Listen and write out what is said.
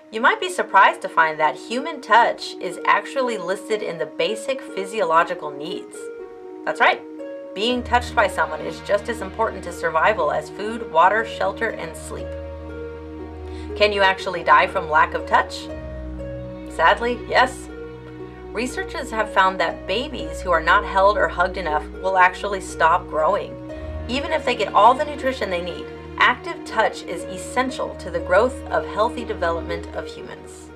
You might be surprised to find that human touch is actually listed in the basic physiological needs. That's right, being touched by someone is just as important to survival as food, water, shelter, and sleep. Can you actually die from lack of touch? Sadly, yes. Researchers have found that babies who are not held or hugged enough will actually stop growing. Even if they get all the nutrition they need, active touch is essential to the growth of healthy development of humans.